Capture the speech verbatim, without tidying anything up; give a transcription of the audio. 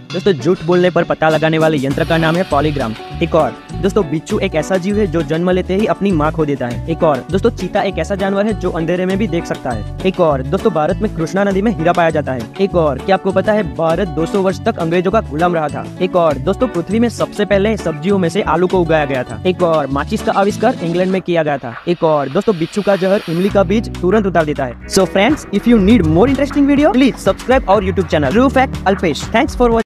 दोस्तों झूठ बोलने पर पता लगाने वाले यंत्र का नाम है पॉलीग्राफ। एक और दोस्तों बिच्छू एक ऐसा जीव है जो जन्म लेते ही अपनी माँ खो देता है। एक और दोस्तों चीता एक ऐसा जानवर है जो अंधेरे में भी देख सकता है। एक और दोस्तों भारत में कृष्णा नदी में हीरा पाया जाता है। एक और क्या आपको पता है भारत दो सौ वर्ष तक अंग्रेजों का गुलाम रहा था। एक और दोस्तों पृथ्वी में सबसे पहले सब्जियों में से आलू को उगाया गया था। एक और माचिस का आविष्कार इंग्लैंड में किया गया था। एक और दोस्तों बिच्छू का जहर इमली का बीज तुरंत उतार देता है। So friends, if you need more interesting video please subscribe our YouTube channel true fact Alpesh. Thanks for watching.